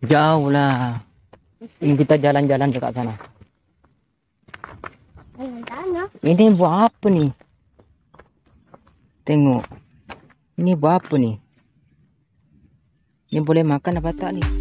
Jauh lah. Ini kita jalan-jalan dekat sana. Ini buat apa nih? Tengok. Ini buat apa nih? Ini boleh makan apa tak nih?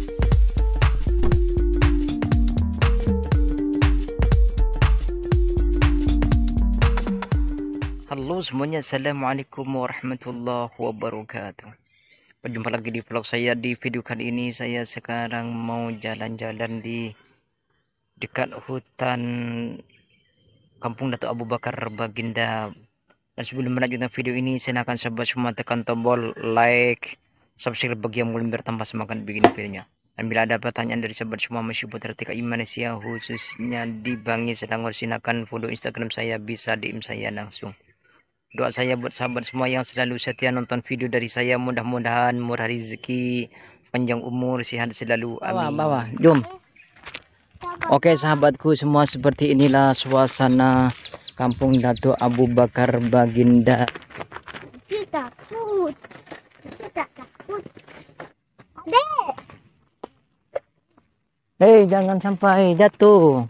Halo semuanya, assalamualaikum warahmatullahi wabarakatuh. Berjumpa lagi di vlog saya. Di video kali ini saya sekarang mau jalan-jalan di dekat hutan Kampung Datuk Abu Bakar Baginda. Dan sebelum melanjutkan video ini, silakan sahabat semua tekan tombol like, subscribe bagi yang belum bertambah semangat bikin videonya. Dan bila ada pertanyaan dari sahabat semua masih seputar TKI Malaysia khususnya di Bangi Selangor, silakan follow Instagram saya, bisa DM saya langsung. Doa saya buat sahabat semua yang selalu setia nonton video dari saya, mudah-mudahan murah rezeki, panjang umur, sehat selalu, amin. Bawah, jom. Oke sahabatku semua, seperti inilah suasana Kampung Datuk Abu Bakar Baginda. Kita takut. Kita takut. Dek. Hei, jangan sampai jatuh.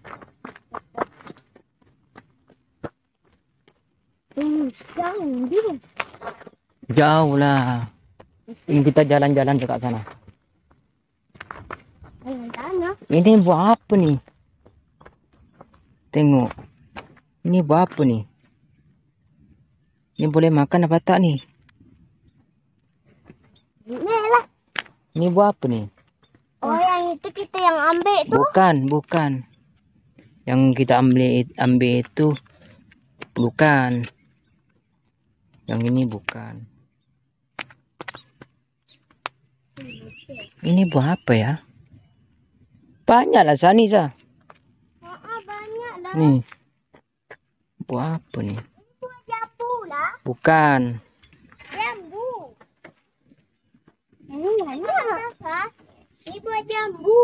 Jauh dia. Jauh lah. Ini kita jalan-jalan dekat sana. Ini buat apa nih? Tengok. Ini buat apa nih? Ini boleh makan apa tak nih? Ini lah. Ini buat apa nih? Oh, yang itu kita yang ambil tu. Bukan. Yang kita ambil itu bukan. Yang ini bukan. Ini buat apa ya? Banyaklah Sani sah. Banyak dah. Nih. Buat apa nih? Buat jambu lah. Bukan. Jambu. Ini mana? Ini buat jambu.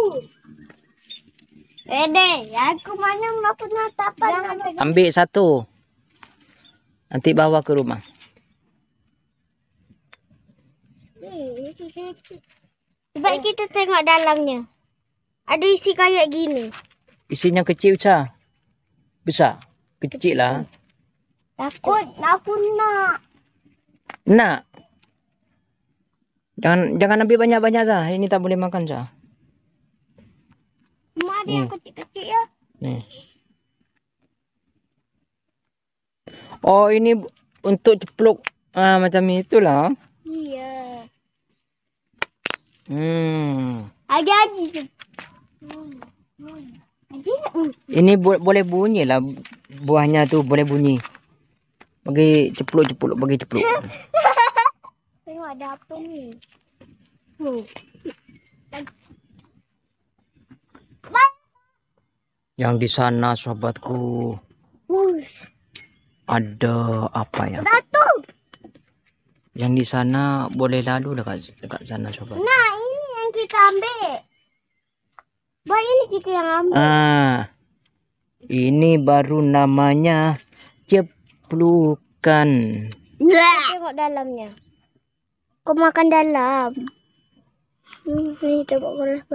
Dek, aku mana mau pernah tapan. Ambil satu. Nanti bawa ke rumah. Sebab kita tengok dalamnya. Ada isi kayak gini. Isinya kecil sah. Besar. Kecil lah. Takut. Aku nak. Nak. Jangan ambil banyak-banyak sah. Ini tak boleh makan sah. Cuma ada yang kecil-kecil ya. Nih. Oh, ini untuk ceplok. Macam itulah. Iya. Ada lagi tu. Ini boleh bunyi lah. Buahnya tu boleh bunyi. Bagi ceplok. Bagi ceplok. Tengok ada apa ni. Yang di sana sahabatku. Ada apa ya? Datuk. Yang di sana boleh lalu dekat sana sahabat. Nah, ini yang kita ambil. Baik, ini kita yang ambil. Ini baru namanya ceplukan. Tengok dalamnya. Kau makan dalam. Ini coba kau rasa.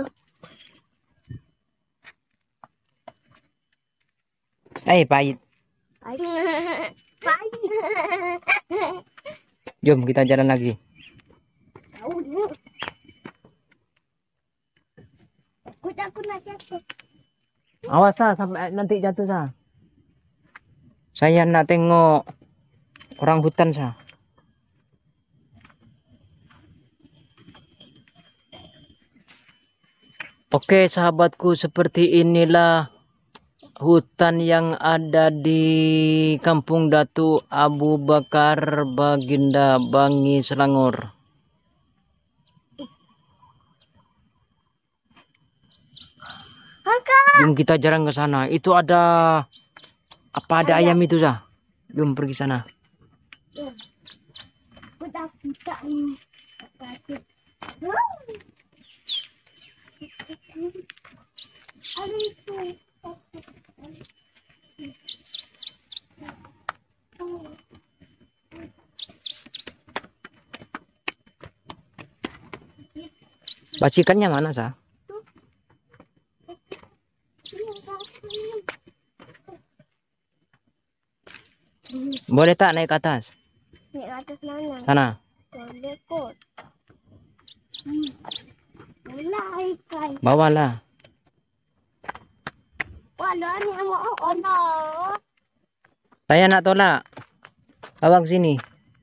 Pahit. Pahit. Jom kita jalan lagi. Aku nak jatuh. Awas sah, sampai nanti jatuh sah. Saya nak tengok orang hutan sah. Oke sahabatku, seperti inilah hutan yang ada di Kampung Datuk Abu Bakar Baginda, Bangi Selangor. Jom kita jarang ke sana. Itu ada apa? Ada ayam itu sah. Jom pergi sana. Bacikannya mana sah? Boleh tak naik ke atas? Naik atas mana? Sana. Boleh kot. Lah ikan. Bawalah. Walau ni mau Allah. Saya nak tolak. Bawa ke sini.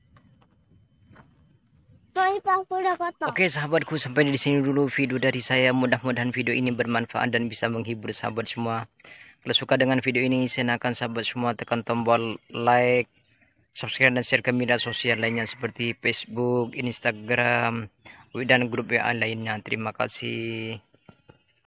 Soalnya aku dah kotor. Oke sahabatku, sampai di sini dulu video dari saya. Mudah-mudahan video ini bermanfaat dan bisa menghibur sahabat semua. Kalau suka dengan video ini, silakan sahabat semua tekan tombol like, subscribe dan share ke media sosial lainnya seperti Facebook, Instagram, dan grup WA lainnya. Terima kasih.